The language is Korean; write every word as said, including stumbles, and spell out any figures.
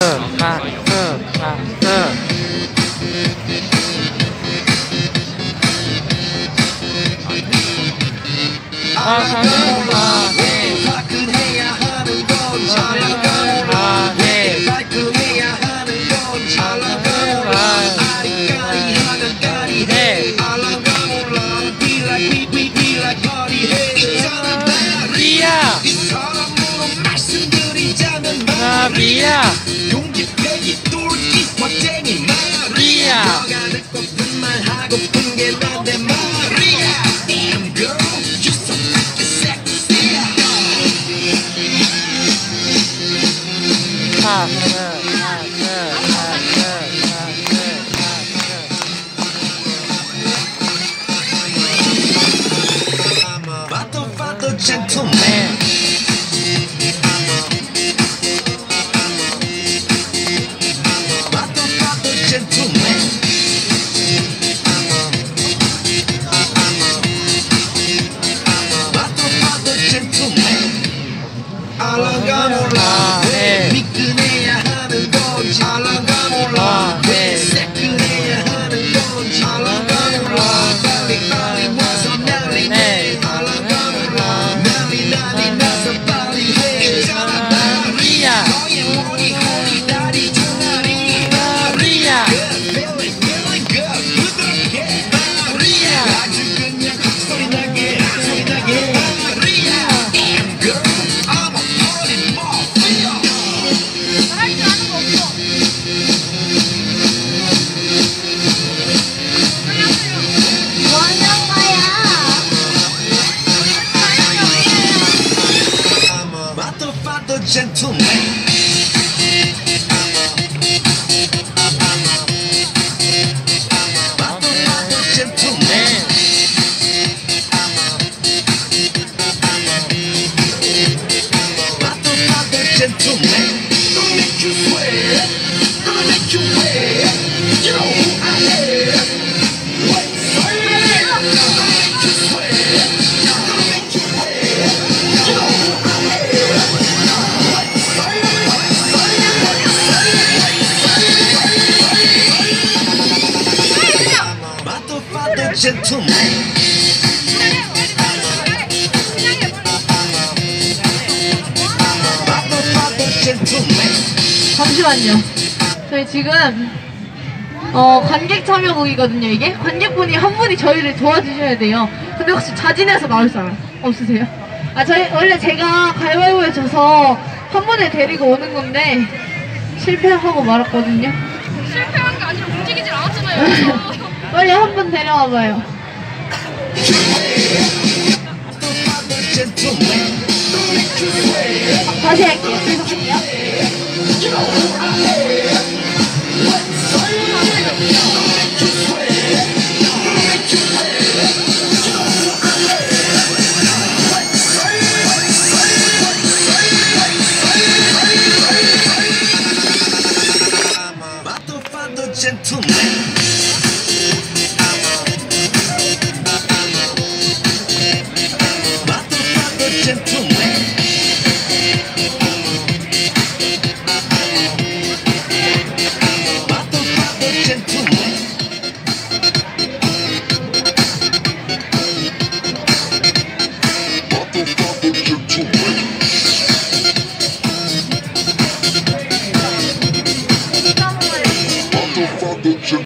화끈해야 하는 건 잘 나가노라. 깔끔해야 하는 건 잘 나가노라. 아리까리하면 까리해 알랑가몰라. Be like we we be like party 해. 있잖아 마리아. 이 사람으로 말씀드리자면 마리아. 용기 빼기 똘끼 멋쟁이 마리아. 너가 듣고픈 말 하고픈 게 난데 마리아. Damn girl you so fucking sexy. I'm a father father gentleman. Father father gentleman. Father father gentleman. 알랑가 몰라. 미끈해야 하는 건지 알랑가 몰라. 새끈해야 하는 건지 알랑가 몰라. 빨리 빨리 와서 난리네 알랑가 몰라. 난리 난리 나서 빨리 해. 있잖아 마리아. 너의 머리 허리 다리 종아리 마리아. Good feeling feeling good 부드럽게 마리아. 아주 그냥 소리 나게 소리 나게 마리아. Damn girl I'm a party mafia. 할 줄 아는 거 없어. 뭐 하는 거야? I'm a father father gentleman. Father father gentleman. Father father gentleman. Gonna make you sweat. Gonna make you wet. You know who I am. Wait, wait. Gonna make you sweat. Gonna make you wet. You know who I am. Father father gentleman. Father father gentleman. 잠시만요. 저희 지금 어 관객 참여곡이거든요. 이게 관객분이 한 분이 저희를 도와주셔야 돼요. 근데 혹시 자진해서 나올 사람 없으세요? 아 저희 원래 제가 가위바위보에 져서 한 분을 데리고 오는 건데 실패하고 말았거든요. 실패한 게 아니라 움직이질 않았잖아요. 빨리 한 분 데려와봐요. 다시 할게요. 계속할게요. gentleman. Motherfucker gentleman. Motherfucker gentleman. Motherfucker gentleman. Motherfucker gentleman.